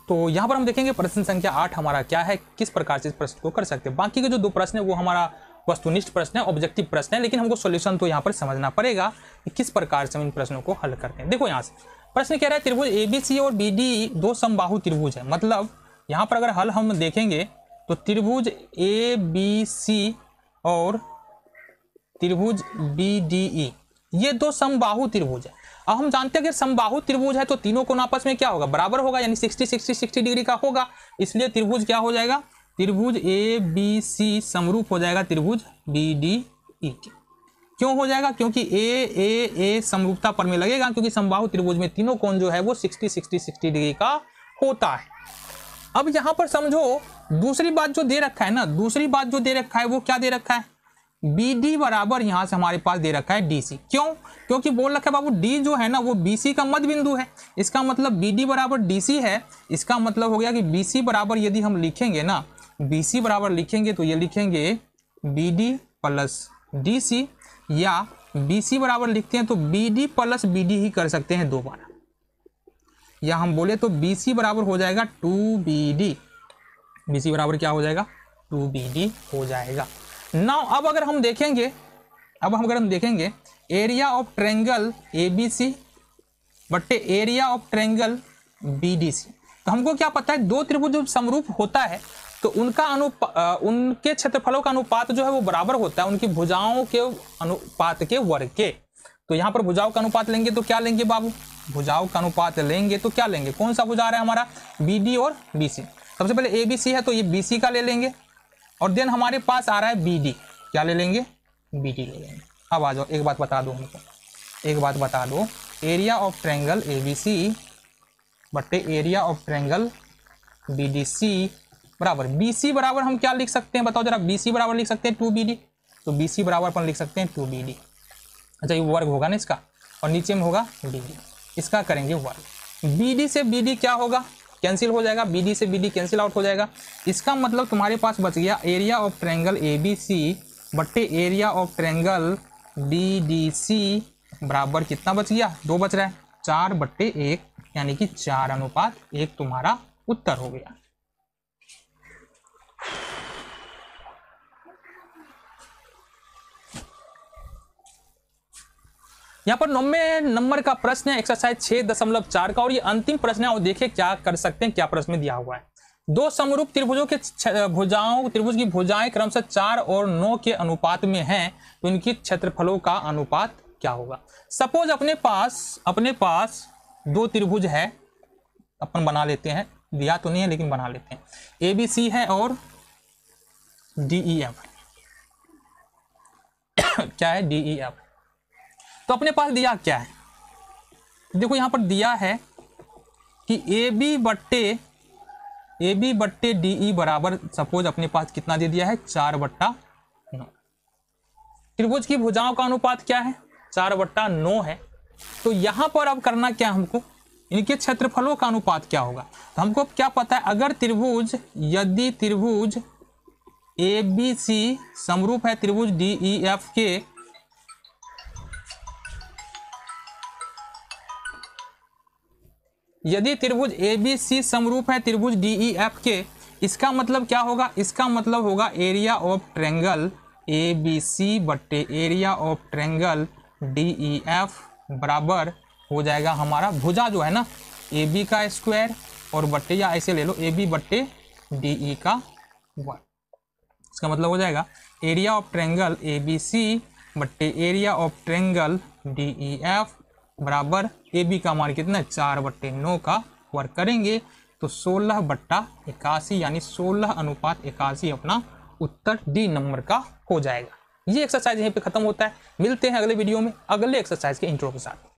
तो यहाँ पर हम देखेंगे प्रश्न संख्या 8 हमारा क्या है, किस प्रकार से इस प्रश्न को कर सकते हैं। बाकी के जो 2 प्रश्न है वो हमारा वस्तुनिष्ठ प्रश्न है, ऑब्जेक्टिव प्रश्न है, लेकिन हमको सॉल्यूशन तो यहाँ पर समझना पड़ेगा कि किस प्रकार से हम इन प्रश्नों को हल करते हैं। देखो यहाँ से प्रश्न कह रहा है त्रिभुज ABC और BD 2 समबाहु त्रिभुज है। मतलब यहाँ पर अगर हल हम देखेंगे तो त्रिभुज ABC और त्रिभुज BDE ये 2 समबाहु त्रिभुज है। अब हम जानते हैं कि समबाहु त्रिभुज है तो तीनों कोण आपस में क्या होगा, बराबर होगा, यानी 60 डिग्री का होगा। इसलिए त्रिभुज क्या हो जाएगा, त्रिभुज ABC समरूप हो जाएगा त्रिभुज BDE के। क्यों हो जाएगा, क्योंकि A समरूपता पर में लगेगा, क्योंकि समबाहु त्रिभुज में तीनों कोण जो है वो 60 डिग्री का होता है। अब यहाँ पर समझो दूसरी बात जो दे रखा है ना, दूसरी बात जो दे रखा है वो क्या दे रखा है, BD बराबर यहाँ से हमारे पास दे रखा है DC। क्यों, क्योंकि बोल रखा है बाबू D जो है ना वो BC का मध्य बिंदु है। इसका मतलब BD बराबर DC है। इसका मतलब हो गया कि BC बराबर यदि हम लिखेंगे ना, BC बराबर लिखेंगे तो ये लिखेंगे BD प्लस DC, या BC बराबर लिखते हैं तो BD प्लस BD ही कर सकते हैं 2 बार, या हम बोले तो BC बराबर हो जाएगा 2BD। BC बराबर क्या हो जाएगा, 2BD हो जाएगा। नाउ अब अगर हम देखेंगे एरिया ऑफ ट्रायंगल ABC बट्टे एरिया ऑफ ट्रायंगल BDC, तो हमको क्या पता है 2 त्रिभुज जब समरूप होता है तो उनका उनके क्षेत्रफलों का अनुपात जो है वो बराबर होता है उनकी भुजाओं के अनुपात के वर्ग के। तो यहाँ पर भुजाओं का अनुपात लेंगे तो क्या लेंगे बाबू, भुजाओं का अनुपात लेंगे तो क्या लेंगे, कौन सा भुजा आ रहा है हमारा, BD और BC। सबसे पहले ABC है तो ये BC का ले लेंगे, और देन हमारे पास आ रहा है BD, क्या ले लेंगे, BD ले लेंगे। अब आ जाओ, एक बात बता दो हमको, एक बात बता दो, एरिया ऑफ ट्रायंगल ABC बट्टे एरिया ऑफ ट्रायंगल BDC बराबर BC बराबर हम क्या लिख सकते हैं बताओ जरा, BC बराबर लिख सकते हैं 2BD, तो BC बराबर अपन लिख सकते हैं 2BD। अच्छा ये वर्ग होगा ना इसका, और नीचे में होगा BD, इसका करेंगे वर्ग। BD से BD क्या होगा, कैंसिल हो जाएगा, BD से BD कैंसिल आउट हो जाएगा। इसका मतलब तुम्हारे पास बच गया एरिया ऑफ ट्रायंगल ABC बट्टे एरिया ऑफ ट्रायंगल BDC बराबर कितना बच गया, 2 बच रहा है, 4/1, यानी कि 4:1 तुम्हारा उत्तर हो गया। यहाँ पर 9वें नंबर का प्रश्न है एक्सरसाइज 6.4 का, और ये अंतिम प्रश्न है। और देखिए क्या कर सकते हैं, क्या प्रश्न में दिया हुआ है। 2 समरूप त्रिभुजों के त्रिभुज की भुजाएं क्रमशः 4 और 9 के अनुपात में हैं, तो इनकी क्षेत्रफलों का अनुपात क्या होगा। सपोज अपने पास 2 त्रिभुज है, अपन बना लेते हैं, दिया तो नहीं है लेकिन बना लेते हैं, ABC है और DEF क्या है, DEF। तो अपने पास दिया क्या है, देखो यहां पर दिया है कि AB बट्टे DE बराबर, सपोज अपने पास कितना दे दिया है, 4/9। त्रिभुज की भुजाओं का अनुपात क्या है, 4/9 है। तो यहां पर अब करना क्या हमको, इनके क्षेत्रफलों का अनुपात क्या होगा। तो हमको क्या पता है, अगर यदि त्रिभुज ABC समरूप है त्रिभुज DEF के, यदि त्रिभुज ABC समरूप है त्रिभुज DEF के, इसका मतलब क्या होगा, इसका मतलब होगा एरिया ऑफ ट्रायंगल ABC बट्टे एरिया ऑफ ट्रायंगल DEF बराबर हो जाएगा हमारा भुजा जो है ना AB का स्क्वायर और बट्टे, या ऐसे ले लो AB बट्टे DE का वर्ग। इसका मतलब हो जाएगा एरिया ऑफ ट्रायंगल ABC बट्टे एरिया ऑफ ट्रायंगल DEF बराबर AB का मान कितना है, 4/9 का वर्ग करेंगे तो 16/81, यानी 16:81 अपना उत्तर D नंबर का हो जाएगा। ये एक्सरसाइज यहीं पे खत्म होता है। मिलते हैं अगले वीडियो में अगले एक्सरसाइज के इंट्रो के साथ।